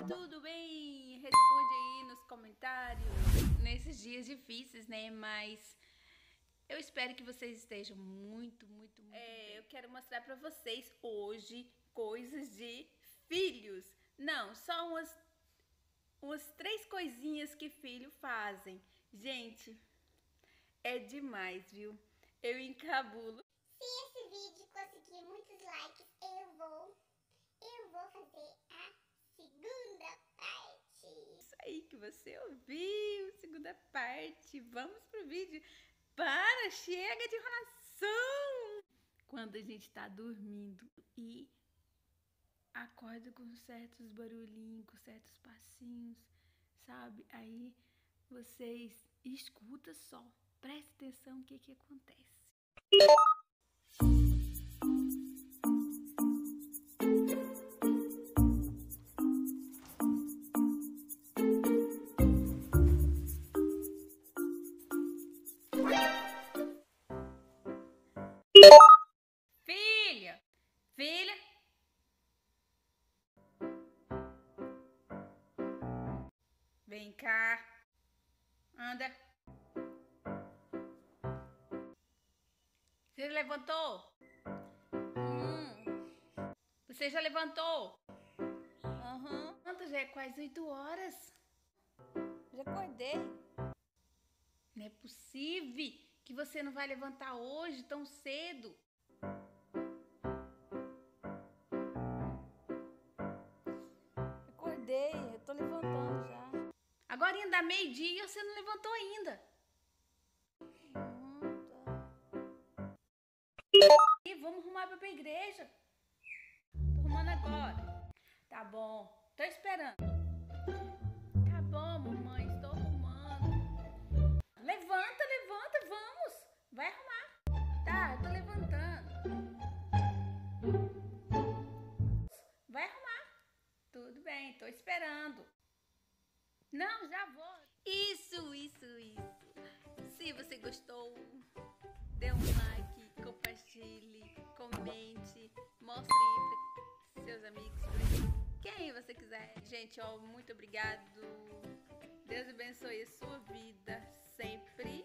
tudo bem? Responde aí nos comentários. Nesses dias difíceis, né? Mas eu espero que vocês estejam muito bem. Eu quero mostrar pra vocês hoje coisas de filhos. Não, só umas 3 coisinhas que filho fazem. Gente, é demais, viu? Eu encabulo. Se esse vídeo conseguir muitos likes, eu vou fazer a segunda parte. Isso aí que você ouviu, segunda parte. Vamos pro vídeo. Para, chega de enrolação! Quando a gente tá dormindo e acorda com certos barulhinhos, com certos passinhos, sabe? Aí vocês escutam só, presta atenção o que acontece. Filha! Filha! Vem cá. Anda. Você levantou? Você já levantou? Quanto? Já é quase 8 horas. Já acordei. Não é possível que você não vai levantar hoje tão cedo. Acordei, eu tô levantando já. Agora ainda dá meio-dia e você não levantou ainda. Tá. E vamos arrumar pra igreja. Tô arrumando agora. Tá bom, tô esperando. Tá bom, mamãe, estou arrumando. Levanta, vamos. Vai arrumar. Tá, eu tô levantando. Vai arrumar. Tudo bem, tô esperando. Não, já vou. Isso. Se você gostou, dê um like, compartilhe, comente, mostre para seus amigos, pra quem você quiser. Gente, ó, muito obrigado. Deus abençoe a sua vida sempre.